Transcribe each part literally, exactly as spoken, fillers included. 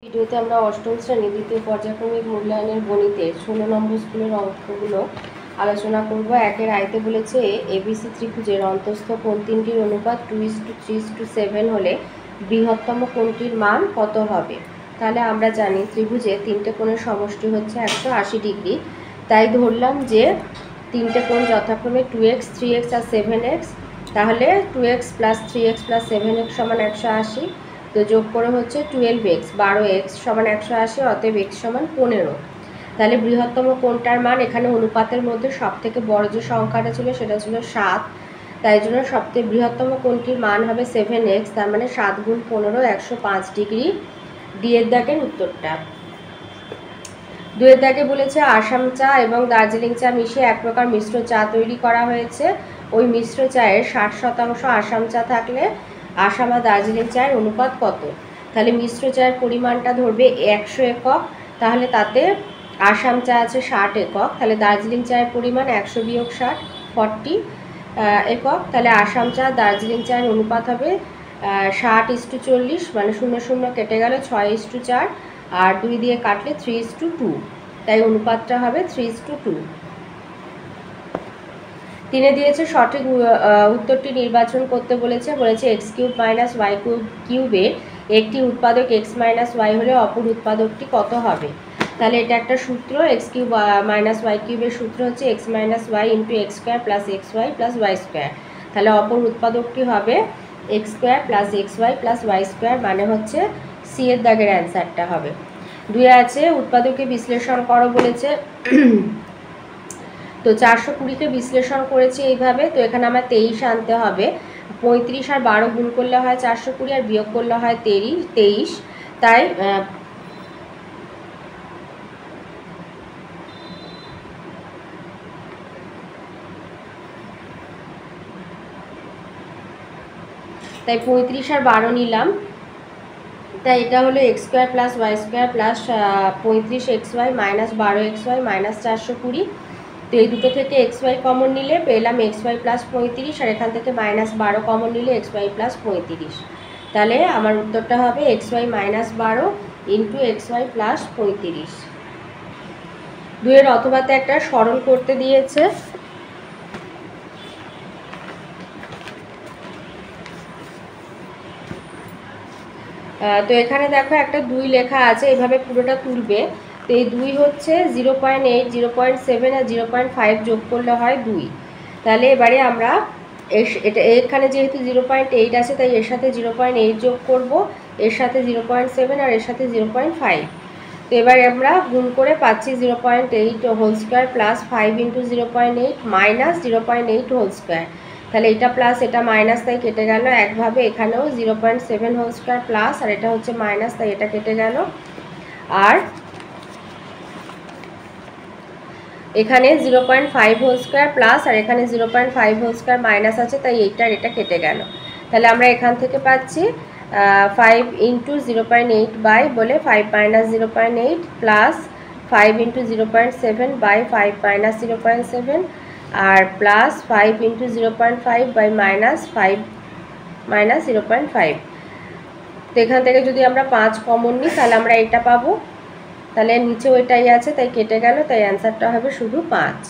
ভিডিওতে আমরা অষ্টম শ্রেণী দ্বিতীয় পর্যায়ক্রমিক মূল্যায়নের গণিতের ষোলো নম্বর স্কুলের অঙ্কগুলো আলোচনা করব। একের আয়তে বলেছে এবিসি ত্রিভুজের অন্তঃস্থ কোণ তিনটির অনুপাত two is to three is to seven হলে বৃহত্তম কোণটির মান কত হবে। তাহলে আমরা জানি ত্রিভুজে তিনটে কোণের সমষ্টি হচ্ছে একশো আশি ডিগ্রি। তাই ধরলাম যে তিনটে কোণ যথাক্রমে টু এক্স থ্রি এক্স আর সেভেন এক্স। তাহলে two x plus three x plus seven x সমান একশো আশি। তো যোগ করে হচ্ছে টুয়েলভ এক্স বারো এক্স সমান একশো আশি, অতএব এক্স সমান পনেরো। তাহলে বৃহত্তম কোণটার মান এখানে অনুপাতের মধ্যে সব থেকে বড় যে সংখ্যাটা ছিল সেটা ছিল সাত। তাই জন্য সবথেকে বৃহত্তম কোণটির মান হবে সেভেন এক্স, তার মানে সাত গুণ পনেরো একশো পাঁচ ডিগ্রি। ডিয়ের দাগের উত্তরটা। দুয়ের দাগে বলেছে আসাম চা এবং দার্জিলিং চা মিশিয়ে এক প্রকার মিশ্র চা তৈরি করা হয়েছে। ওই মিশ্র চায়ের ষাট শতাংশ আসাম চা থাকলে আসাম আর দার্জিলিং চায়ের অনুপাত কত। তাহলে মিশ্র চায়ের পরিমাণটা ধরবে একশো একক, তাহলে তাতে আসাম চা আছে ষাট একক, তাহলে দার্জিলিং চায়ের পরিমাণ একশো বিয়োগ ষাট ফর্টি একক। তাহলে আসাম চা দার্জিলিং চায়ের অনুপাত হবে ষাট ইস টু চল্লিশ, মানে শূন্য শূন্য কেটে গেল ছয় ইস টু চার, আর দুই দিয়ে কাটলে থ্রি ইস টু টু, তাই অনুপাতটা হবে থ্রি ইস টু টু। তিনে দিয়েছে সঠিক উত্তরটি নির্বাচন করতে বলেছে। বলেছে x cube minus y cube কিউবে একটি উৎপাদক এক্স মাইনাস ওয়াই হলে অপর উৎপাদকটি কত হবে। তাহলে এটা একটা সূত্র, এক্স কিউব মাইনাস ওয়াই কিউবের সূত্র হচ্ছে x minus y into x square plus x y plus y square. তাহলে অপর উৎপাদকটি হবে x square plus x y plus y square, মানে হচ্ছে সি এর দাগের অ্যান্সারটা হবে। দুই আছে উৎপাদকে বিশ্লেষণ করো বলেছে। তো চারশো কুড়িকে বিশ্লেষণ করেছি এইভাবে। তো এখানে আমার তেইশ আনতে হবে। পঁয়ত্রিশ আর বারো গুণ করলে হয় চারশো কুড়ি, আর বিয়োগ করলে হয় তেইশ তেইশ তাই তাই পঁয়ত্রিশ আর বারো নিলাম। তাই এটা হলো x square plus y square plus পঁয়ত্রিশ এক্স ওয়াই মাইনাস বারো এক্স ওয়াই মাইনাস চারশো কুড়ি। তো এই দুটো থেকে এক্স ওয়াই কমন নিলে পেলাম এক্স ওয়াই প্লাস পঁয়ত্রিশ, আর এখান থেকে মাইনাস বারো কমন নিলে এক্স ওয়াই প্লাস পঁয়ত্রিশ। তাহলে আমার উত্তরটা হবে এক্স ওয়াই মাইনাস বারো ইন্টু এক্স ওয়াই প্লাস পঁয়ত্রিশ। দুইয়ের অথবাতে একটা সরল করতে দিয়েছে। তো এখানে দেখো একটা দুই লেখা আছে, এইভাবে পুরোটা তুলবে। তো এই দুই হচ্ছে zero point eight zero point seven আর জিরো পয়েন্ট ফাইভ যোগ করলে হয় দুই। তাহলে এবারে আমরা এটা এখানে যেহেতু জিরো পয়েন্ট এইট আছে তাই এর সাথে জিরো পয়েন্ট এইট যোগ করবো, এর সাথে জিরো পয়েন্ট সেভেন আর এর সাথে জিরো পয়েন্ট ফাইভ। তো এবারে আমরা গুণ করে পাচ্ছি zero point eight whole square plus five into zero point eight minus zero point eight whole square. তাহলে এটা প্লাস এটা মাইনাস, তাই কেটে গেল। একভাবে এখানেও zero point seven whole square plus, আর এটা হচ্ছে মাইনাস, তাই এটা কেটে গেল। আর এখানে zero point five whole square plus, আর এখানে zero point five whole square minus আছে, তাই এইটার এটা কেটে গেল। তাহলে আমরা এখান থেকে পাচ্ছি five into zero point eight by বলে five minus zero point eight plus five into zero point seven by five minus zero point seven, আর plus five into zero point five by minus five minus zero point five. তো এখান থেকে যদি আমরা পাঁচ common নিই তাহলে আমরা এটা পাবো। তাহলে নিচে ওইটাই আছে তাই কেটে গেল, তাই অ্যান্সারটা হবে শুধু পাঁচ।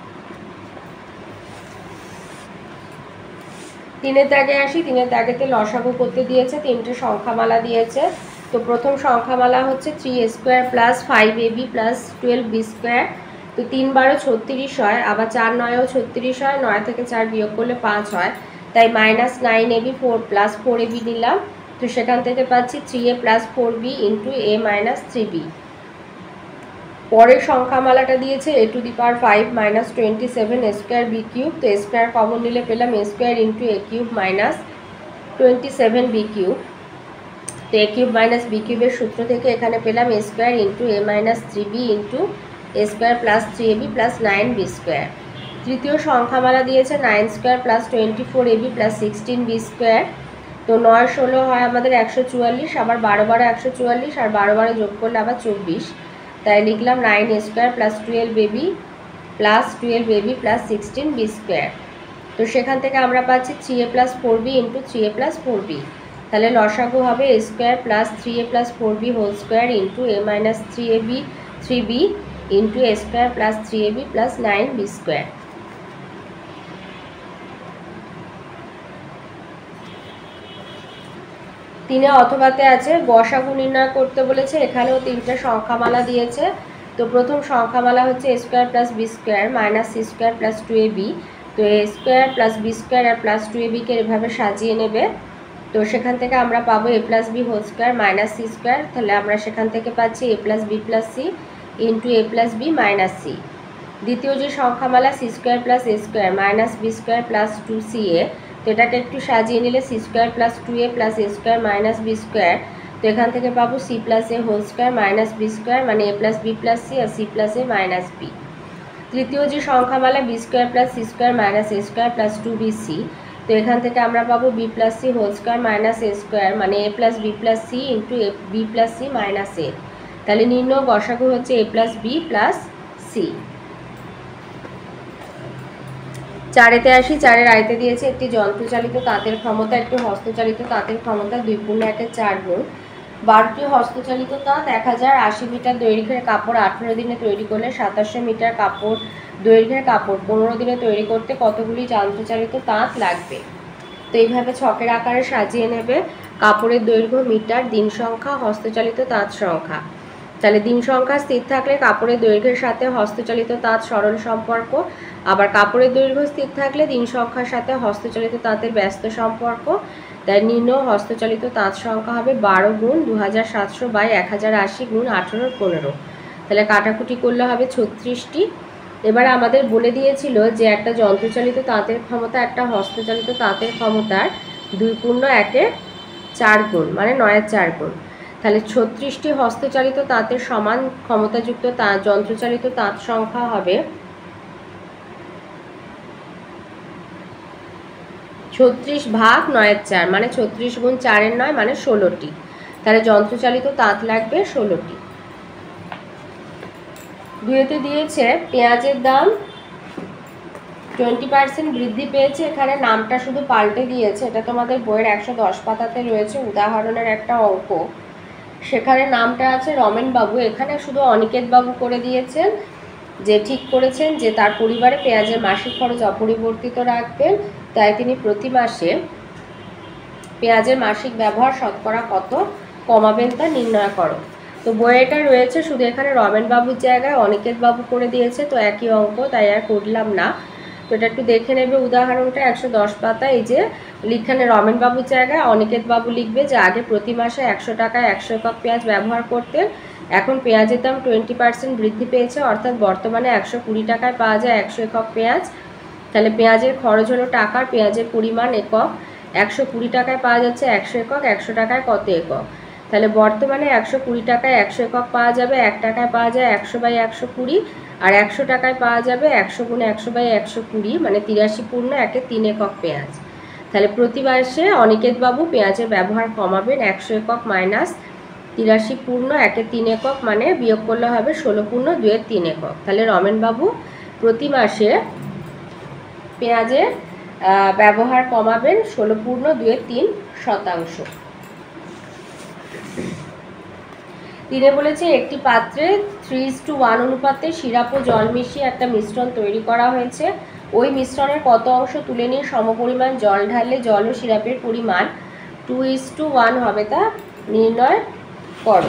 তিনের দাগে আসি। তিনের দাগেতে লসাগু করতে দিয়েছে, তিনটে সংখ্যামালা দিয়েছে। তো প্রথম সংখ্যামালা হচ্ছে three a square plus five a b plus twelve b square. তো তিন বারো ছত্রিশ হয়, আবার চার নয়ও ছত্রিশ হয়, নয় থেকে চার বিয়োগ করলে পাঁচ হয়, তাই minus nine a b four plus four a b নিলাম। তো সেখান থেকে পাচ্ছি three a plus four b into a minus three b. পরের সংখ্যামালাটা দিয়েছে a to the power five minus twenty seven a square b cube. তো a square common নিলে পেলাম a square into a cube minus twenty seven b cube. তো a cube minus B কিউবের সূত্র থেকে এখানে পেলাম a square into a minus three b into a square plus three a b plus nine b square. তৃতীয় সংখ্যামালা দিয়েছে nine square plus twenty four a b plus sixteen b square. তো নয় ষোলো হয় আমাদের একশো চুয়াল্লিশ, আবার বারো বারো একশো চুয়াল্লিশ, আর বারো বারো যোগ করলে আবার চব্বিশ, তাই লিখলাম nine a square plus twelve a b plus twelve a b plus sixteen b square. তো সেখান থেকে আমরা পাচ্ছি three a plus four b into three a plus four b. তাহলে লসাগু হবে a square plus three a plus four b whole square into a minus three a b three b into a square plus three a b plus nine b square. তিনে অথবাতে আছে গসাগু নির্ণয় করতে বলেছে, এখানেও তিনটে সংখ্যামালা দিয়েছে। তো প্রথম সংখ্যামালা হচ্ছে a square plus b square minus c square plus two a b. তো a square plus b square আর প্লাস টু এ বিকে এভাবে সাজিয়ে নেবে। তো সেখান থেকে আমরা পাবো a plus b whole square minus c square, তাহলে আমরা সেখান থেকে পাচ্ছি a plus b plus c into a plus b minus c. দ্বিতীয় যে সংখ্যামালা c square plus a square minus b square plus two c a, তো এটাকে একটু সাজিয়ে নিলে c square plus two a plus a square minus b square. তো এখান থেকে পাবো c plus a whole square minus b square মানে a plus b plus c আর c plus a minus b. তৃতীয় যে সংখ্যামালা b square plus c square minus a square plus two b c, তো এখান থেকে আমরা পাবো b plus c whole square minus a square মানে a plus b plus c into a b plus c minus a. তাহলে নির্ণয় গসাগু হচ্ছে a plus b plus c. চারেতে আসি, চারের আয়তে দিয়েছে একটি যন্ত্রচালিত তাঁতের ক্ষমতা, একটি হস্তচালিত তাঁতের ক্ষমতা দুই পূর্ণ একের চার গুণ। বারোটি হস্তচালিত তাঁত এক হাজার আশি মিটার দৈর্ঘ্যের কাপড় আঠেরো দিনে তৈরি করলে সাতাশশো মিটার কাপড় দৈর্ঘ্যের কাপড় পনেরো দিনে তৈরি করতে কতগুলি যন্ত্রচালিত তাঁত লাগবে। তো এইভাবে ছকের আকারে সাজিয়ে নেবে। কাপড়ের দৈর্ঘ্য মিটার, দিন সংখ্যা, হস্তচালিত তাঁত সংখ্যা। তাহলে দিন সংখ্যা স্থির থাকলে কাপড়ের দৈর্ঘ্যের সাথে হস্তচালিত তাঁত সরল সম্পর্ক, আবার কাপড়ের দৈর্ঘ্য স্থির থাকলে দিন সংখ্যার সাথে হস্তচালিত তাঁতের ব্যস্ত সম্পর্ক। তাই নির্ণয় হস্তচালিত তাঁত সংখ্যা হবে বারো গুণ দু হাজার সাতশো বাই এক হাজার আশি গুণ আঠেরো পনেরো। তাহলে কাটাকুটি করলে হবে ছত্রিশটি। এবার আমাদের বলে দিয়েছিল যে একটা যন্ত্রচালিত তাঁতের ক্ষমতা একটা হস্তচালিত তাঁতের ক্ষমতার দুই পূর্ণ একের চার গুণ মানে নয়ের চার গুণ। তাহলে ছত্রিশটি হস্তচালিত তাঁতের সমান ক্ষমতাযুক্ত তাঁত যন্ত্রচালিত তাঁত সংখ্যা হবে ছত্রিশ ভাগ নয়ের চার মানে ছত্রিশ গুণ চারের নয় মানে ষোলোটি। তাহলে যন্ত্রচালিত তাঁত লাগবে ষোলোটি। দুইতে দিয়েছে পেঁয়াজের দাম টোয়েন্টি পার্সেন্ট বৃদ্ধি পেয়েছে, এখানে নামটা শুধু পাল্টে দিয়েছে। এটা তোমাদের বইয়ের একশো দশ পাতাতে রয়েছে উদাহরণের একটা অঙ্ক, সেখানে নামটা আছে রমেন বাবু, এখানে শুধু অনিকেত বাবু করে দিয়েছেন যে ঠিক করেছেন যে তার পরিবারে পেঁয়াজের মাসিক খরচ অপরিবর্তিত রাখবেন, তাই তিনি প্রতি মাসে পেঁয়াজের মাসিক ব্যবহার শতকরা কত কমাবেন তা নির্ণয় করো। তো বইয়েটা রয়েছে শুধু এখানে রমেন বাবুর জায়গায় অনিকেত বাবু করে দিয়েছে, তো একই অঙ্ক তাই আর করলাম না। তো এটা একটু দেখে নেবে উদাহরণটা একশো দশ পাতা। এই যে লিখানে রমেন বাবুর জায়গায় অনিকেত বাবু লিখবে যে আগে প্রতি মাসে একশো টাকায় একশো একক পেঁয়াজ ব্যবহার করতেন, এখন পেঁয়াজের দাম টোয়েন্টি পার্সেন্ট বৃদ্ধি পেয়েছে, অর্থাৎ বর্তমানে একশো কুড়ি টাকায় পাওয়া যায় একশো একক পেঁয়াজ। তাহলে পেঁয়াজের খরচ হলো টাকার, পেঁয়াজের পরিমাণ একক, একশো কুড়ি টাকায় পাওয়া যাচ্ছে একশো একক, একশো টাকায় কত একক। তাহলে বর্তমানে একশো কুড়ি টাকায় একশো একক পাওয়া যাবে, এক টাকায় পাওয়া যায় একশো বাই একশো কুড়ি, আর একশো টাকায় পাওয়া যাবে একশো গুণে একশো বাই একশো কুড়ি মানে তিরাশি পূর্ণ একে তিন একক পেঁয়াজ। তাহলে প্রতি মাসে অনিকেত বাবু পেঁয়াজের ব্যবহার কমাবেন একশো একক মাইনাস তিরাশি পূর্ণ একে তিন একক মানে বিয়োগ করলে হবে ষোলো পূর্ণ দুয়ের তিন একক। তাহলে রমেন বাবু প্রতি মাসে পেঁয়াজের ব্যবহার কমাবেন ষোলো পূর্ণ দুয়ের তিন শতাংশ। তিনি বলেছে একটি পাত্রে থ্রি ইস টু ওয়ান অনুপাতে সিরাপ ও জল মিশিয়ে একটা মিশ্রণ তৈরি করা হয়েছে, ওই মিশ্রণের কত অংশ তুলে নিয়ে সমপরিমাণ জল ঢাললে জল ও সিরাপের পরিমাণ টু ইস টু ওয়ান হবে তা নির্ণয় করো।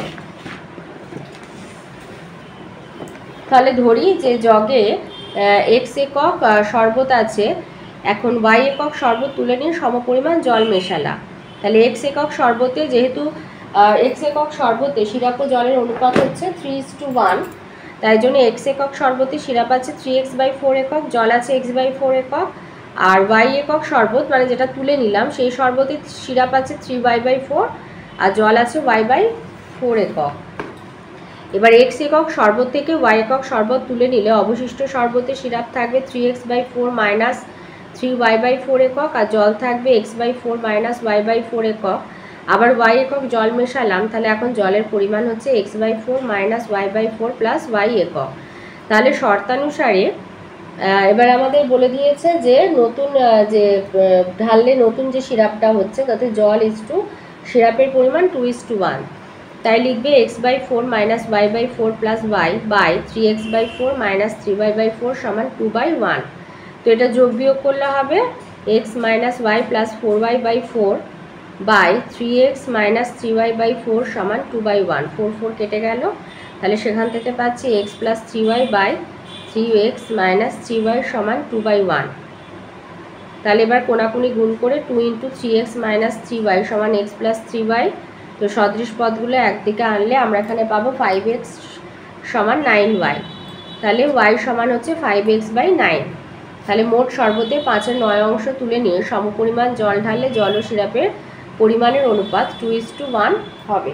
তাহলে ধরি যে জগে এক্স একক শরবত আছে, এখন ওয়াই একক শরবত তুলে নিয়ে সমপরিমাণ জল মেশালা। তাহলে এক্স একক শরবতে যেহেতু এক্স একক শরবতে সিরাপ ও জলের অনুপাত হচ্ছে থ্রি ইস টু ওয়ান, তাই জন্য এক্স একক শরবতে সিরাপ আছে থ্রি এক্স বাই ফোর একক, জল আছে এক্স বাই ফোর একক, আর ওয়াই একক শরবত মানে যেটা তুলে নিলাম সেই শরবতে সিরাপ আছে থ্রি ওয়াই বাই ফোর আর জল আছে ওয়াই বাই ফোর একক। এবার এক্স একক শরবত থেকে ওয়াই একক শরবত তুলে নিলে অবশিষ্ট শরবতে সিরাপ থাকবে three x by four minus three y by four একক, আর জল থাকবে x by four minus y by four একক। আবার ওয়াই একক জল মেশালাম, তাহলে এখন জলের পরিমাণ হচ্ছে x by four minus y by four plus y একক। তাহলে শর্তানুসারে এবার আমাদের বলে দিয়েছে যে নতুন যে ঢাললে নতুন যে সিরাপটা হচ্ছে তাতে জল ইজ টু সিরাপের পরিমাণ টু ইস টু ওয়ান, তাই লিখবে x by four minus y by four plus y by three x by four minus three y by four সমান টু বাই ওয়ান। তো এটা যোগ বিয়োগ করলে হবে x minus y plus four y by four by three x minus three y by four সমান two by one. Four four কেটে গেল, তাহলে সেখান থেকে পাচ্ছি x plus three y by three x minus three y সমান two by one. তাহলে এবার কোনাকুনি গুণ করে two into three x minus three y সমান এক্স প্লাস থ্রি ওয়াই। তো সদৃশ পদগুলো একদিকে আনলে আমরা এখানে পাবো ফাইভ এক্স সমান নাইন ওয়াই। তাহলে ওয়াই সমান হচ্ছে ফাইভ এক্স বাই নাইন। তাহলে মোট শরবতে পাঁচের নয় অংশ তুলে নিয়ে সমপরিমাণ জল ঢাললে জল ও সিরাপের পরিমাণের অনুপাত টু ইস টু ওয়ান হবে।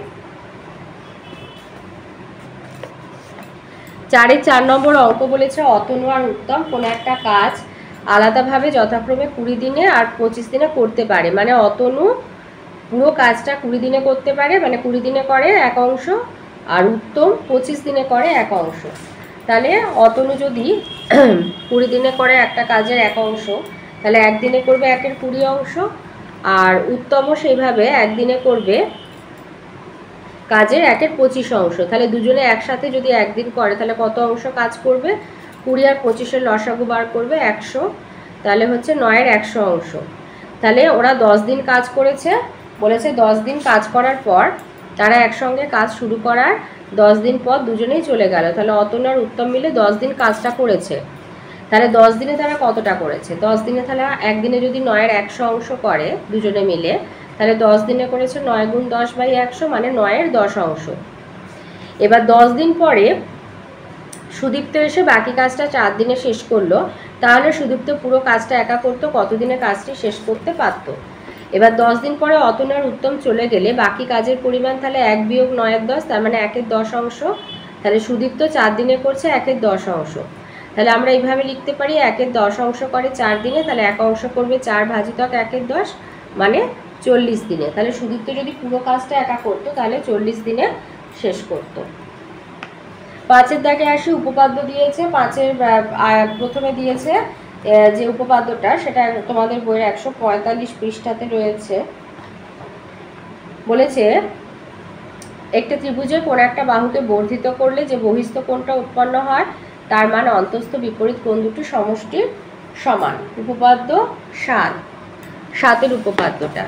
চারের চার নম্বর অঙ্ক বলেছে অতনু আর উত্তম কোনো একটা কাজ আলাদাভাবে যথাক্রমে কুড়ি দিনে আর পঁচিশ দিনে করতে পারে। মানে অতনু পুরো কাজটা কুড়ি দিনে করতে পারে, মানে কুড়ি দিনে করে এক অংশ, আর উত্তম পঁচিশ দিনে করে এক অংশ। তাহলে অতনু যদি কুড়ি দিনে করে একটা কাজের এক অংশ, তাহলে একদিনে করবে একের কুড়ি অংশ, আর উত্তমও সেইভাবে একদিনে করবে কাজের একের পঁচিশ অংশ। তাহলে দুজনে একসাথে যদি একদিন করে তাহলে কত অংশ কাজ করবে? কুড়ি আর পঁচিশের লসাগু বার করবে একশো, তাহলে হচ্ছে নয়ের একশো অংশ। তাহলে ওরা দশ দিন কাজ করেছে, বলেছে দশ দিন কাজ করার পর তারা একসঙ্গে কাজ শুরু করার দশ দিন পর দুজনেই চলে গেল। তাহলে অতনু আর উত্তম মিলে দশ দিন কাজটা করেছে। তাহলে দশ দিনে তারা কতটা করেছে? দশ দিনে তাহলে একদিনে যদি নয়ের একশো অংশ করে দুজনে মিলে, তাহলে দশ দিনে করেছে নয় গুণ দশ বাই একশো, মানে নয়ের দশ অংশ। এবার দশ দিন পরে সুদীপ্ত এসে বাকি কাজটা চার দিনে শেষ করলো, তাহলে সুদীপ্ত পুরো কাজটা একা করতো, কতদিনে কাজটি শেষ করতে পারত? এবার দশ দিন পরে অতনু আর উত্তম চলে গেলে বাকি কাজের পরিমাণ তাহলে এক বিয়োগ নয়ের দশ, তার মানে একের দশ অংশ। তাহলে সুদীপ্ত চার দিনে করছে একের দশ অংশ। তাহলে আমরা এইভাবে লিখতে পারি একের দশ অংশ করে চার দিনে, তাহলে এক অংশ করবে চার ভাজিতক একের দশ, মানে চল্লিশ দিনে। তাহলে সুদীপ্ত যদি পুরো কাজটা একা করতো তাহলে চল্লিশ দিনে শেষ করত। পাঁচের দাগে আসি, উপপাদ্য দিয়েছে। পাঁচের প্রথমে দিয়েছে যে উপপাদ্যটা, সেটা তোমাদের বইয়ের একশো পঁয়তাল্লিশ পৃষ্ঠাতে রয়েছে। বলেছে একটা ত্রিভুজের কোন একটা বাহুকে বর্ধিত করলে যে বহিস্থ কোণটা উৎপন্ন হয় তার মান অন্তস্থ বিপরীত কোণ দুটি সমষ্টির সমান। উপপাদ্য সাত, সাতের উপপাদ্যটা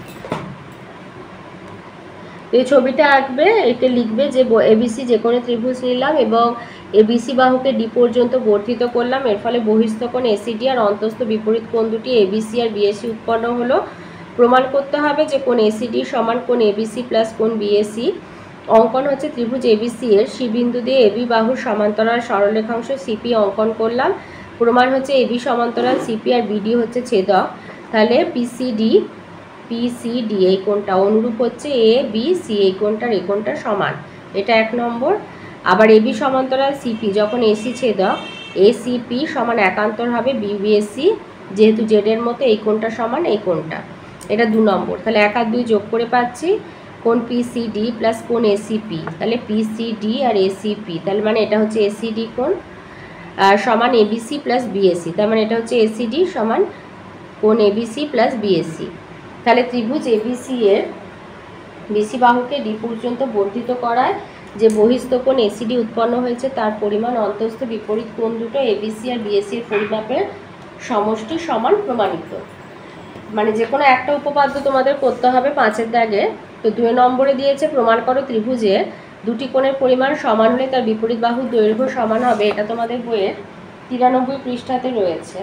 এই ছবিটা আঁকবে, এটা লিখবে যে এবিসি যে কোনো ত্রিভুজ নিলাম এবং এবিসি বাহুকে ডি পর্যন্ত বর্ধিত করলাম, এর ফলে বহিস্থ কোণ এসিডি আর অন্তস্থ বিপরীত কোণ দুটি এবিসি আর বিএসি উৎপন্ন হলো। প্রমাণ করতে হবে যে কোণ এসিডি সমান কোণ এবিসি প্লাস কোণ বিএসি। অঙ্কন হচ্ছে ত্রিভুজ এবিসি এর সি বিন্দু দিয়ে এবি বাহুর সমান্তরাল সরলরেখাংশ সিপি অঙ্কন করলাম। প্রমাণ হচ্ছে এবি সমান্তরাল সিপি আর বিডি হচ্ছে ছেদক। তাহলে পিসিডি পিসিডি এই কোণটা অনুরূপ হচ্ছে এ বি সি, এই কোণটার এই কোণটা সমান, এটা এক নম্বর। আবার এবি সমান্তরাল সিপি যখন এসি ছেদক এসিপি সমান একান্তর হবে বিবিএসি, যেহেতু জেডের মতো এই কোণটা সমান এই কোণটা, এটা দু নম্বর। তাহলে এক আর দুই যোগ করে পাচ্ছি কোণ পিসিডি প্লাস কোণ এসিপি। তাহলে পিসিডি আর এসিপি, তাহলে মানে এটা হচ্ছে এসিডি কোণ সমান এবিসি প্লাস বিএসি, তার মানে এটা হচ্ছে এসিডি সমান কোণ এবিসি প্লাস বিএসি। তাহলে ত্রিভুজ এবিসি এর বিসি বাহুকে ডি পর্যন্ত বর্ধিত করায় যে বহিস্থ কোণ এসিডি উৎপন্ন হয়েছে তার পরিমাণ অন্তস্থ বিপরীত কোণ দুটো এবিসি আর বিএসি এর পরিমাপের সমষ্টি সমান প্রমাণিত। মানে যে কোনো একটা উপপাদ্য তোমাদের করতে হবে পাঁচের দাগে। তো দুই নম্বরে দিয়েছে প্রমাণ করো ত্রিভুজের দুটি কোণের পরিমাণ সমান হলে তার বিপরীত বাহুর দৈর্ঘ্য সমান হবে, এটা তোমাদের বইয়ের তিরানব্বই পৃষ্ঠাতে রয়েছে।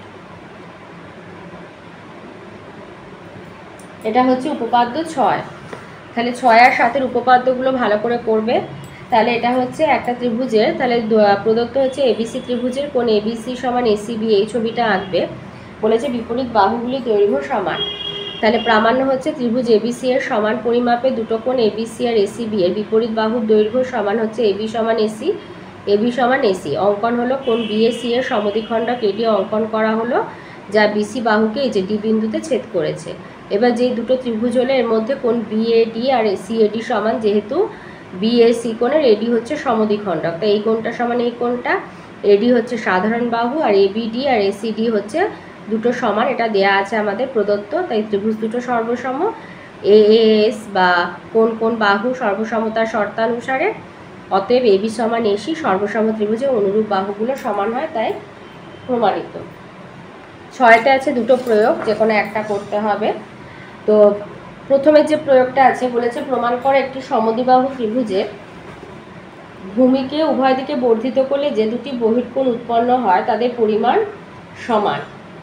এটা হচ্ছে উপপাদ্য ছয়। তাহলে ছয় আর সাতের উপপাদ্যগুলো ভালো করে করবে। তাহলে এটা হচ্ছে একটা ত্রিভুজের, তাহলে প্রদত্ত হচ্ছে এবিসি ত্রিভুজের কোণ এবিসি সমান এসিবি, এই ছবিটা আঁকবে। বলেছে বিপরীত বাহুগুলির দৈর্ঘ্য সমান। তাহলে প্রামাণ্য হচ্ছে ত্রিভুজ এবিসি এর সমান পরিমাপে দুটো কোণ এবিসি আর এসিবি এর বিপরীত বাহুর দৈর্ঘ্য সমান হচ্ছে এবি সমান এসি, এবি সমান এসি। অঙ্কন হলো কোণ বিএসি এর সমদ্বিখণ্ডক এটি অঙ্কন করা হলো, যা বিসি বাহুকে এই যে ডি বিন্দুতে ছেদ করেছে। এবার যে দুটো ত্রিভুজ হলে এর মধ্যে কোণ বিএডি আর সিএডি সমান, যেহেতু বিএসি কোণের এডি হচ্ছে সমদ্বিখণ্ডক, তাই এই কোণটা সমান এই কোণটা, এডি হচ্ছে সাধারণ বাহু আর এবিডি আর এসিডি হচ্ছে দুটো সমান, এটা দেয়া আছে আমাদের প্রদত্ত। তাই ত্রিভুজ দুটো সর্বসম, এ এস বা কোন কোন বাহু সর্বসমতার শর্তানুসারে, অতএব এবি সমান এসি সর্বসম ত্রিভুজে অনুরূপ বাহুগুলো সমান হয়, তাই প্রমাণিত। ছয়তে আছে দুটো প্রয়োগ, যে কোনো একটা করতে হবে। তো প্রথমে যে প্রয়োগটা আছে বলেছে প্রমাণ করে একটি সমদ্বিবাহু ত্রিভুজে ভূমিকে উভয় দিকে বর্ধিত করলে যে দুটি বহিঃকোণ উৎপন্ন হয় তাদের পরিমাণ সমান।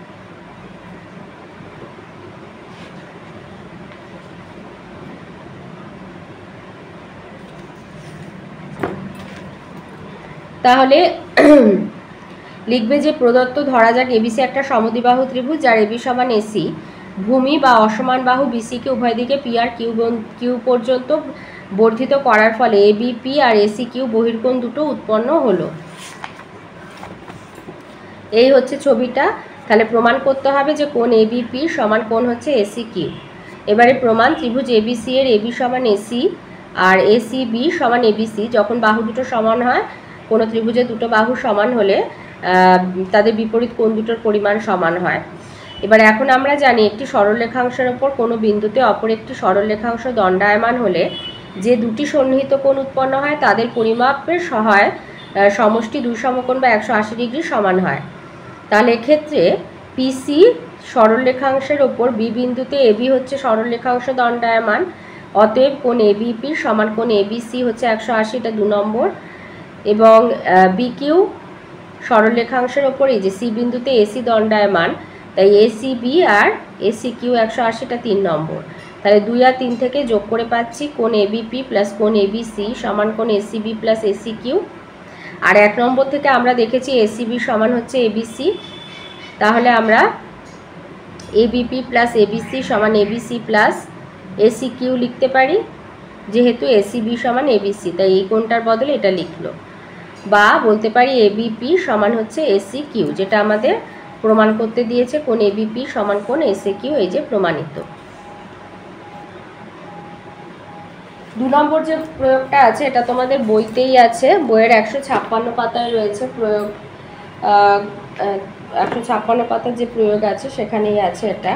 তাহলে লিখবে যে প্রদত্ত ধরা যাক এবিসি একটা সমদ্বিবাহু ত্রিভুজ যার এবি সমান এসি, ভূমি বা অসমান বাহু বিসিকে উভয় দিকে পি আর কিউ কিউ পর্যন্ত বর্ধিত করার ফলে এবিপি আর এসি কিউ বহির্কোণ দুটো উৎপন্ন হলো। এই হচ্ছে ছবিটা। তাহলে প্রমাণ করতে হবে যে কোণ এবিপি সমান কোণ হচ্ছে এসি কিউ। এবারে প্রমাণ, ত্রিভুজ এবিসি এর এবি সমান এসি আর এসি বি সমান এবিসি যখন বাহু দুটো সমান হয়, কোনো ত্রিভুজের দুটো বাহু সমান হলে তাদের বিপরীত কোণ দুটোর পরিমাণ সমান হয়। এবার এখন আমরা জানি একটি সরলরেখাংশের ওপর কোনো বিন্দুতে অপর একটি সরলরেখাংশ দণ্ডায়মান হলে যে দুটি সন্নিহিত কোণ উৎপন্ন হয় তাদের পরিমাপের সহায় সমষ্টি দুই সমকোণ বা একশো আশি ডিগ্রি সমান হয়। তাহলে এক্ষেত্রে পিসি সরলরেখাংশের ওপর বি বিন্দুতে এবি হচ্ছে সরলরেখাংশ দণ্ডায়মান, অতএব কোণ এবিপি সমান কোণ এবিসি হচ্ছে একশো আশি, এটা দু নম্বর। এবং বিকিউ সরলরেখাংশের ওপর এই যে সি বিন্দুতে এসি দণ্ডায়মান, তাই এসি বি আর এসি কিউ একশো আশিটা তিন নম্বর। তাহলে দুই আর তিন থেকে যোগ করে পাচ্ছি কোণ এবিপি প্লাস কোণ এবিসি সমান কোণ এসিবি প্লাস এসি কিউ। আর এক নম্বর থেকে আমরা দেখেছি এসিবি সমান হচ্ছে এবিসি, তাহলে আমরা এবিপি প্লাস এবিসি সমান এবিসি প্লাস এসি কিউ লিখতে পারি, যেহেতু এসিবি সমান এবিসি তাই এই কোণটার বদলে এটা লিখলো। বা বলতে পারি এবিপি সমান হচ্ছে এসি কিউ, যেটা আমাদের প্রমাণ করতে দিয়েছে কোণ এবিপি সমান কোণ এসি কিউ, এই যে প্রমাণিত। দু নম্বর যে প্রয়োগটা আছে এটা তোমাদের বইতেই আছে, বইয়ের একশো ছাপ্পান্ন পাতায় রয়েছে প্রয়োগ, একশো ছাপ্পান্ন পাতার যে প্রয়োগ আছে সেখানেই আছে এটা।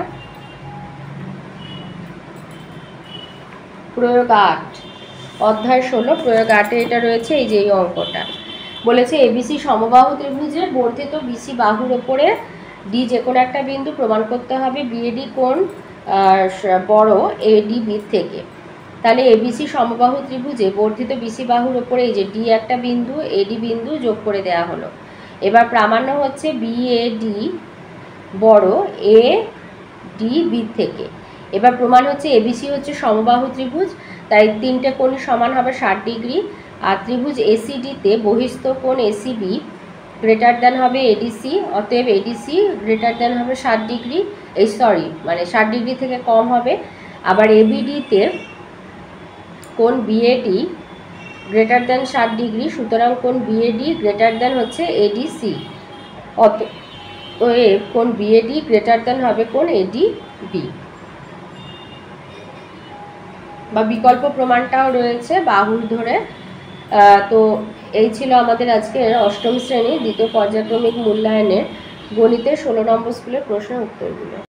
প্রয়োগ আট, অধ্যায় ষোলো, প্রয়োগ আটে এটা রয়েছে, এই যে এই অঙ্কটা বলেছে এবিসি সমবাহু ত্রিভুজে বর্ধিত বিসি বাহুর ওপরে ডি যে কোনো একটা বিন্দু প্রমাণ করতে হবে বিএডি কোণ বড় এডি বি থেকে। তাহলে এবিসি সমবাহু ত্রিভুজে বর্ধিত বিসি বাহুর ওপরে এই যে ডি একটা বিন্দু এডি বিন্দু যোগ করে দেয়া হলো। এবার প্রামাণ্য হচ্ছে বিএডি বড় এ ডি বি থেকে। এবার প্রমাণ হচ্ছে এবিসি হচ্ছে সমবাহু ত্রিভুজ, তাই তিনটে কোণই সমান হবে ষাট ডিগ্রি। আর ত্রিভুজ এসিডিতে বহিস্থ কোণ এসিবি গ্রেটার দেন হবে এডিসি, অতএব এডিসি গ্রেটার দেন হবে ষাট ডিগ্রি, এই সরি মানে ষাট ডিগ্রি থেকে কম হবে। আবার এবিডিতে কোণ বিএডি গ্রেটার দেন ষাট ডিগ্রি, সুতরাং কোণ বিএডি গ্রেটার দেন হচ্ছে এডিসি, অতএব কোণ বিএডি গ্রেটার দেন হবে কোণ এডিবি। বা বিকল্প প্রমাণটাও রয়েছে বাহুর ধরে। তো এই ছিল আমাদের আজকের অষ্টম শ্রেণী দ্বিতীয় পর্যায়ক্রমিক মূল্যায়নের গণিতের ষোলো নম্বর স্কুলের প্রশ্নের উত্তরগুলো।